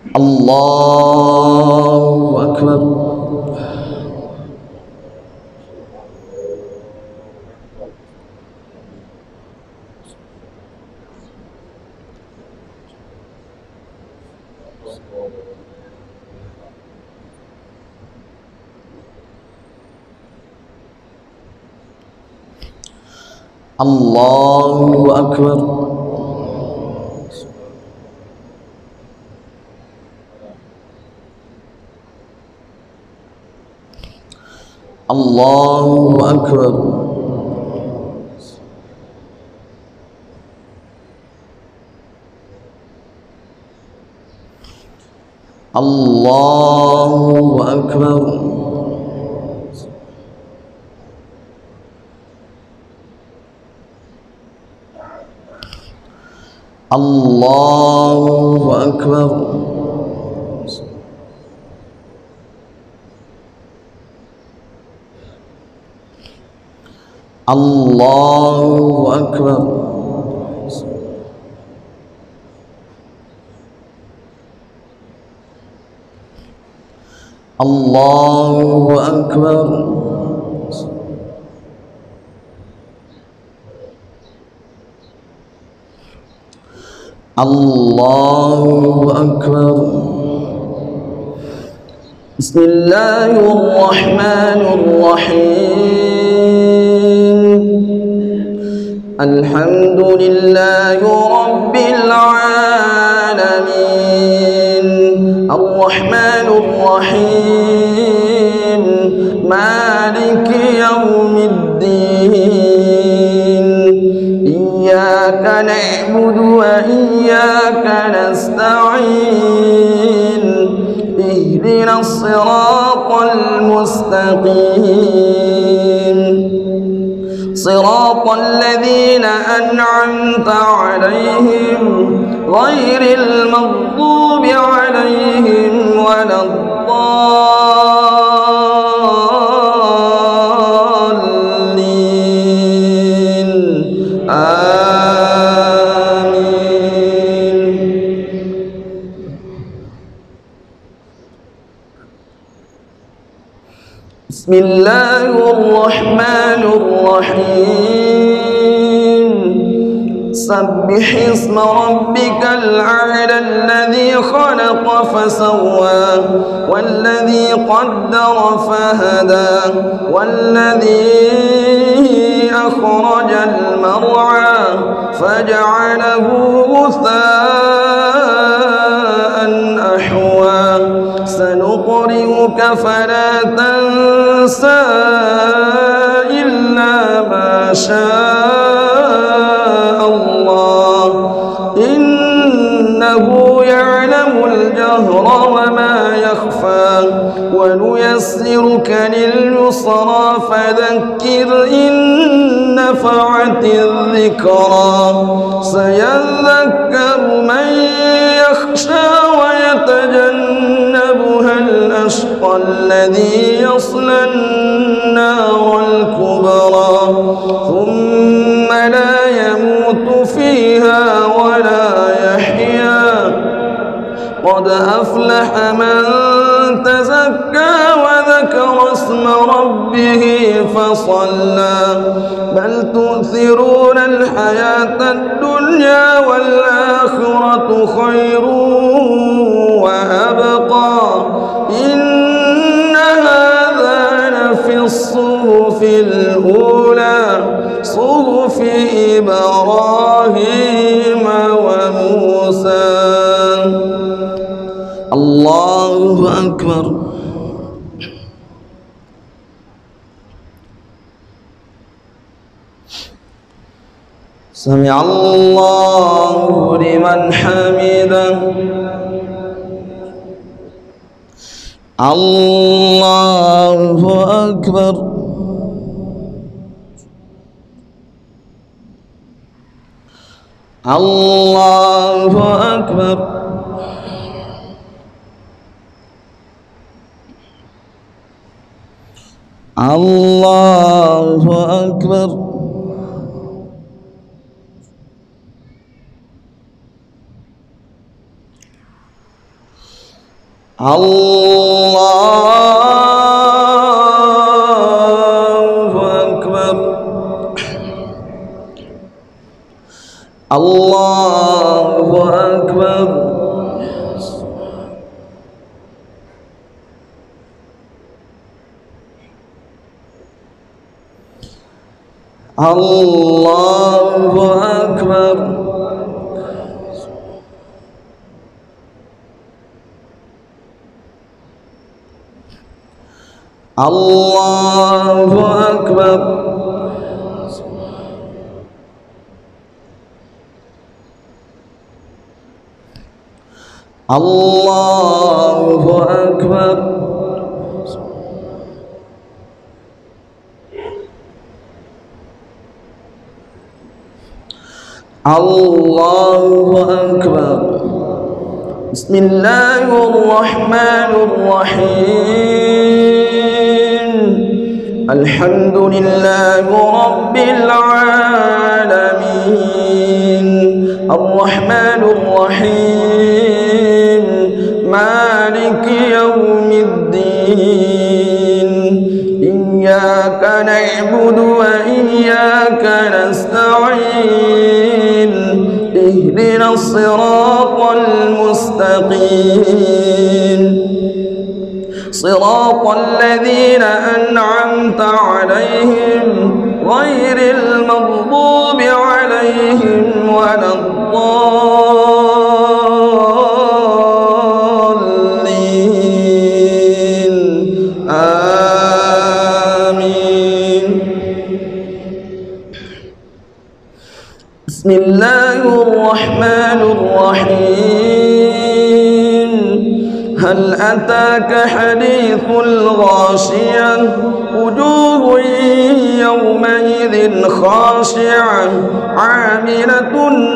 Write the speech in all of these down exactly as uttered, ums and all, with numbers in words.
الله أكبر. الله أكبر. الله أكبر. الله أكبر. الله أكبر. الله أكبر. الله أكبر. الله أكبر. بسم الله الرحمن الرحيم. الحمد لله رب العالمين الرحمن الرحيم مالك يوم الدين إياك نعبد وإياك نستعين اهدنا الصراط المستقيم صراط الذين أنعمت عليهم غير المغضوب عليهم ولا الضالين آمين. بسم الله الرحمن الرحيم. سبح اسم ربك الأعلى الذي خلق فسوى والذي قدر فهدى والذي أخرج المرعى فجعله غثاء أحوى سنقرئك فلا تنسى إلا ما شاء الله إنه يعلم الجهر وما يخفى ونيسرك لليسرى فذكر إن نفعت الذكرى سيذكر من يخشى ويتجنبها الأشقى الذي يصلى النار الكبرى ثم لا يموت فيها ولا يحيا قد أفلح من تزكى وذكر اسم ربه فصلى بل تؤثرون الحياة الدنيا والآخرة خير وأبقى إن هذا لفي الصحف الأولى صحف إبراهيم وموسى. الله أكبر. سمع الله لمن حمده. الله أكبر. الله أكبر. الله أكبر. الله أكبر الله أكبر الله أكبر الله أكبر الله أكبر الله أكبر بسم الله الرحمن الرحيم الحمد لله رب العالمين الرحمن الرحيم مالك يوم الدين إياك نعبد وإياك نستعين اهدنا الصراط المستقيم صراط الذين أنعمت عليهم غير المغضوب عليهم ولا الضالين آمين بسم الله الرحمن الرحيم هل أتاك حديث الغاشية وجوه يومئذ خاشعة عاملة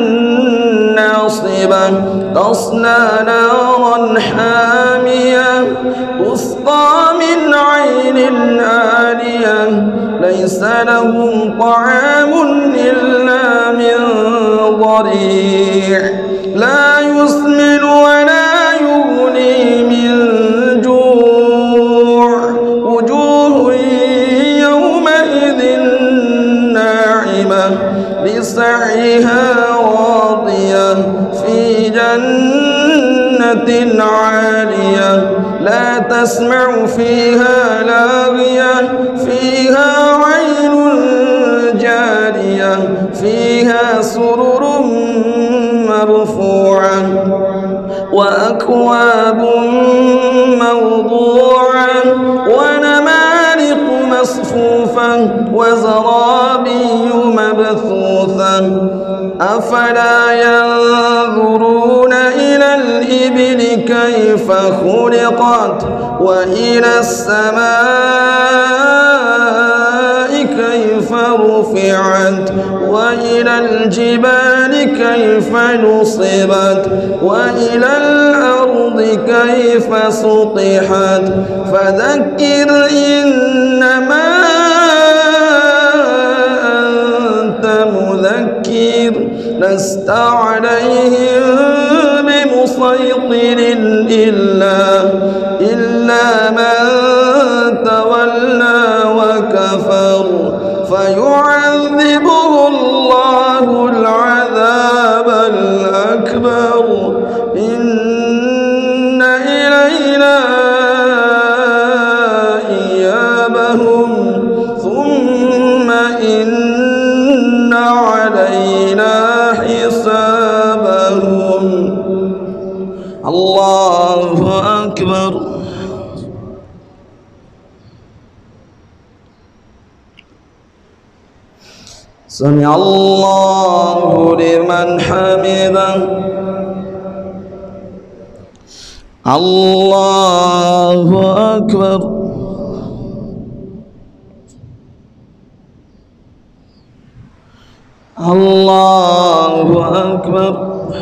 ناصبة تصلى نارا حامية تسقى من عين آنية ليس لهم طعام إلا من ضريع لا يسمن ولا يغني من جوع وجوه يومئذ ناعمة لسعيها راضية في جنة عالية لا تسمع فيها لاغية فيها عين جارية فيها سرر مرفوعة وأكواب موضوعة ونمارق مصفوفة وزرابي مبثوثة أفلا ينظرون إلى الإبل كيف خلقت وإلى السماء كيف رفعت وإلى الجبال كيف نصبت وإلى الأرض كيف سطحت فذكر إنما أنت مذكر لست عليهم بمسيطر إلا إلا من تولى وكفر فيعذبه الله العذاب الأكبر إن إلينا إيابهم ثم إن علينا حسابهم الله أكبر سمع الله لمن حمده الله أكبر الله أكبر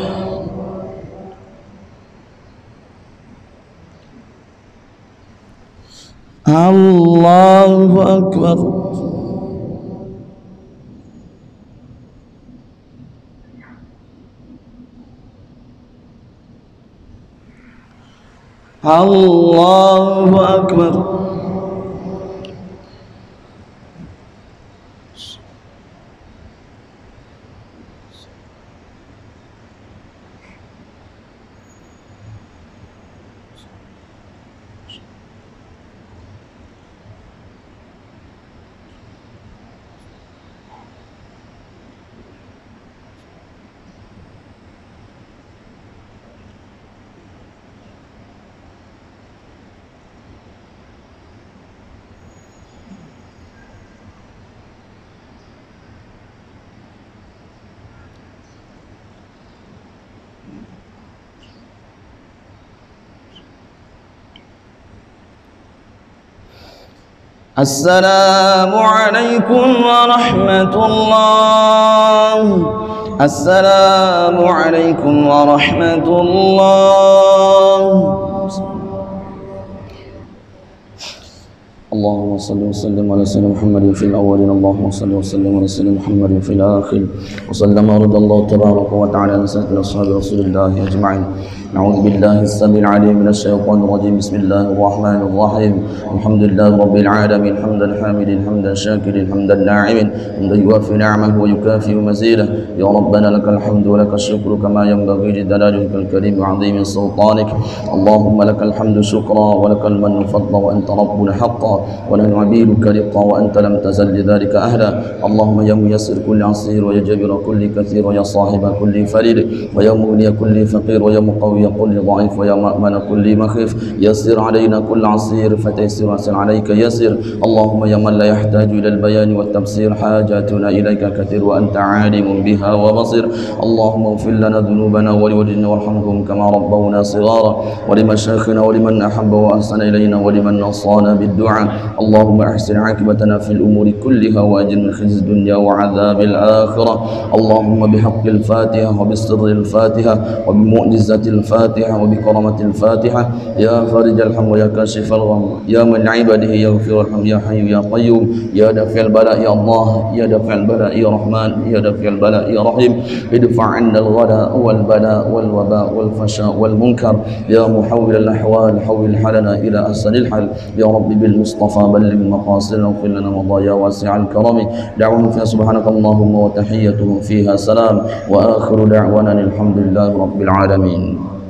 الله أكبر الله أكبر. السلام عليكم ورحمة الله. السلام عليكم ورحمة الله. اللهم صل وسلم على سيدنا محمد في الأولين، اللهم صل وسلم على سيدنا محمد في الآخرين، وسلم ورضي الله تبارك وتعالى عن سائر أصحاب رسول الله أجمعين. نعوذ بالله السميع العليم من الشيطان الرجيم. بسم الله الرحمن الرحيم. الحمد لله رب العالمين، حمدا حامدا حمدا شاكرا حمدا ناعما حمدا يوافي نعمه ويكافئ مزيده. يا ربنا لك الحمد ولك الشكر كما ينبغي لجلالك الكريم وعظيم سلطانك. اللهم لك الحمد شكرا ولك المن فضلا، وأنت ربنا حقا ونحن عبيدك رقا، وأنت لم تزل لذلك أهلا. اللهم يا ميسر كل عسير، ويا جبر كل كثير، ويا صاحب كل فريد، ويا مغني كل فقير، ويا مقوي كل ضعيف، ويا مأمن كل مخيف، يسر علينا كل عسير فتيسر عسر عليك يسر. اللهم يا من لا يحتاج إلى البيان والتفسير، حاجاتنا إليك كثير وأنت عالم بها وبصير. اللهم اغفر لنا ذنوبنا ولوالدينا وارحمهم كما ربونا صغارا، ولمشايخنا ولمن أحب وأحسن إلينا ولمن نصانا بالدعاء. اللهم احسن عاقبتنا في الأمور كلها، وأجر من خزي الدنيا وعذاب الآخرة. اللهم بحق الفاتحة وبسر الفاتحة وبمعجزة الفاتحة وبكرامة الفاتحة، يا فارج الهم ويا كاشف الغم، يا من عباده يغفر الحم، يا حي يا قيوم، يا دافع البلاء يا الله، يا دافع البلاء يا رحمن، يا دافع البلاء يا رحيم. ادفع عنا الغلاء والبلاء والوباء والفشاء والمنكر، يا محول الأحوال حول حالنا إلى أحسن الحال. يا رب بالمصطفى بلغ مقاصدنا واغفر لنا مضايا واسع الكرم. دعوهم فيها سبحانك اللهم وتحيتهم فيها سلام، وآخر دعوانا الحمد لله رب العالمين.